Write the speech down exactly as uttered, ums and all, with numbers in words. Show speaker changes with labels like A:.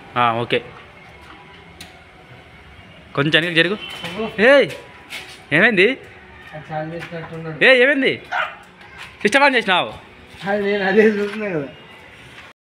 A: Okay కొంచెం వెనక్కి జరుగు. ఏ ఏమైంది? ఏ ఏమైంది? సిస్టమ్ ఆన్ చేసినావు?
B: నేను అదే చూస్తున్నా కదా.